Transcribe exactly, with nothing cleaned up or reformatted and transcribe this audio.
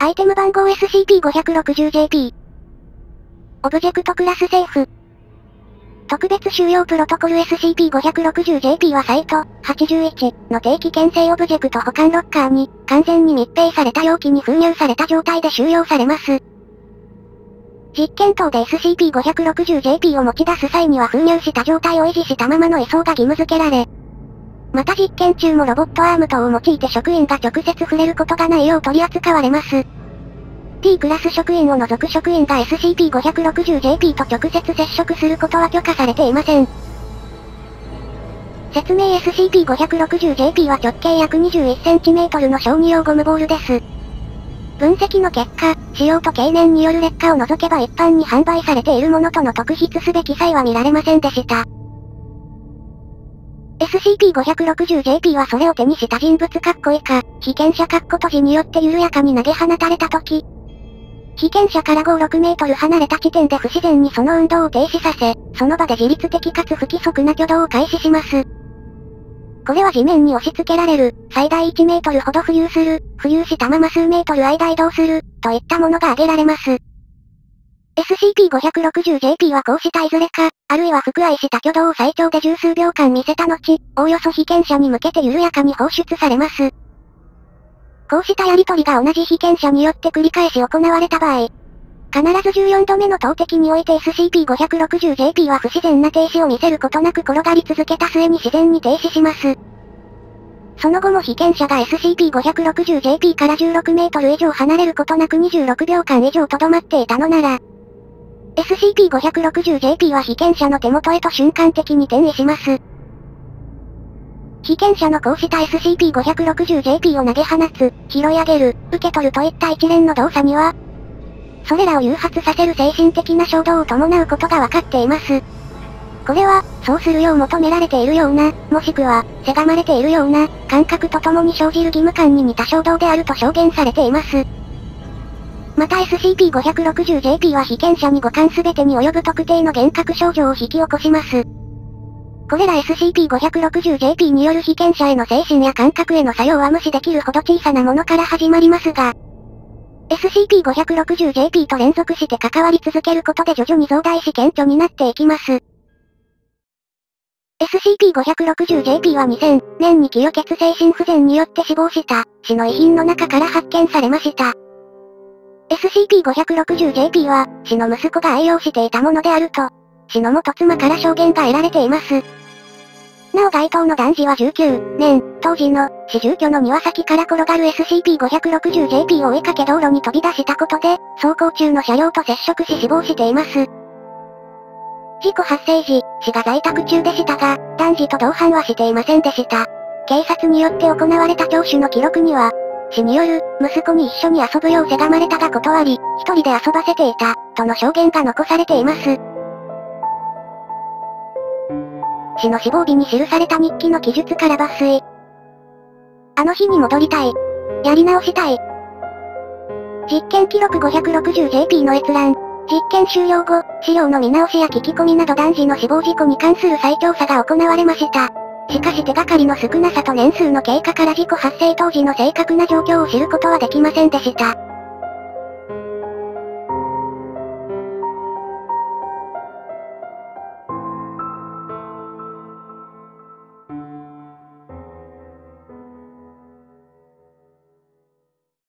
アイテム番号 エスシーピーごひゃくろくじゅうジェーピー。オブジェクトクラスセーフ。特別収容プロトコル エスシーピーごひゃくろくじゅうジェーピー はサイトはちじゅういちの定期牽制オブジェクト保管ロッカーに完全に密閉された容器に封入された状態で収容されます。実験等で エスシーピーごひゃくろくじゅうジェーピー を持ち出す際には封入した状態を維持したままの移送が義務付けられ、また実験中もロボットアーム等を用いて職員が直接触れることがないよう取り扱われます。T クラス職員を除く職員が エスシーピーごひゃくろくじゅうジェーピー と直接接触することは許可されていません。説明 エスシーピーごひゃくろくじゅうジェーピー は直径約 にじゅういちセンチメートル の小児用ゴムボールです。分析の結果、使用と経年による劣化を除けば一般に販売されているものとの特筆すべき差異は見られませんでした。エスシーピーごひゃくろくじゅうジェーピー はそれを手にした人物かっこ以下、被験者かっこ閉じによって緩やかに投げ放たれたとき、被験者からご、ろくメートル離れた地点で不自然にその運動を停止させ、その場で自律的かつ不規則な挙動を開始します。これは地面に押し付けられる、最大いちメートルほど浮遊する、浮遊したまま数メートル間移動する、といったものが挙げられます。エスシーピーごひゃくろくじゅうジェーピー はこうしたいずれか、あるいは腹愛した挙動を最長で十数秒間見せた後、おおよそ被験者に向けて緩やかに放出されます。こうしたやりとりが同じ被験者によって繰り返し行われた場合、必ずじゅうよんどめの投擲において エスシーピーごひゃくろくじゅうジェーピー は不自然な停止を見せることなく転がり続けた末に自然に停止します。その後も被験者が エスシーピーごひゃくろくじゅうジェーピー からじゅうろくメートル以上離れることなくにじゅうろくびょうかん以上留まっていたのなら、エスシーピーごひゃくろくじゅうジェーピー は被験者の手元へと瞬間的に転移します。被験者のこうした エスシーピーごひゃくろくじゅうジェーピー を投げ放つ、拾い上げる、受け取るといった一連の動作には、それらを誘発させる精神的な衝動を伴うことがわかっています。これは、そうするよう求められているような、もしくは、せがまれているような、感覚とともに生じる義務感に似た衝動であると証言されています。また エスシーピーごひゃくろくじゅうジェーピー は被験者に五感すべてに及ぶ特定の幻覚症状を引き起こします。これら エスシーピーごひゃくろくじゅうジェーピー による被験者への精神や感覚への作用は無視できるほど小さなものから始まりますが、エスシーピーごひゃくろくじゅうジェーピー と連続して関わり続けることで徐々に増大し顕著になっていきます。エスシーピーごひゃくろくじゅうジェーピー はにせんねんに気虚血精神不全によって死亡した死の遺品の中から発見されました。エスシーピーごひゃくろくじゅうジェーピー は死の息子が愛用していたものであると、死の元妻から証言が得られています。なお該当の男児はじゅうきゅうねん、当時の、市住居の庭先から転がる エスシーピーごひゃくろくじゅうジェーピー を追いかけ道路に飛び出したことで、走行中の車両と接触し死亡しています。事故発生時、死が在宅中でしたが、男児と同伴はしていませんでした。警察によって行われた聴取の記録には、死による、息子に一緒に遊ぶようせがまれたが断り、一人で遊ばせていた、との証言が残されています。死の死亡日に記された日記の記述から抜粋。あの日に戻りたい。やり直したい。実験記録 ごひゃくろくじゅうジェーピー の閲覧。実験終了後、資料の見直しや聞き込みなど男児の死亡事故に関する再調査が行われました。しかし手がかりの少なさと年数の経過から事故発生当時の正確な状況を知ることはできませんでした。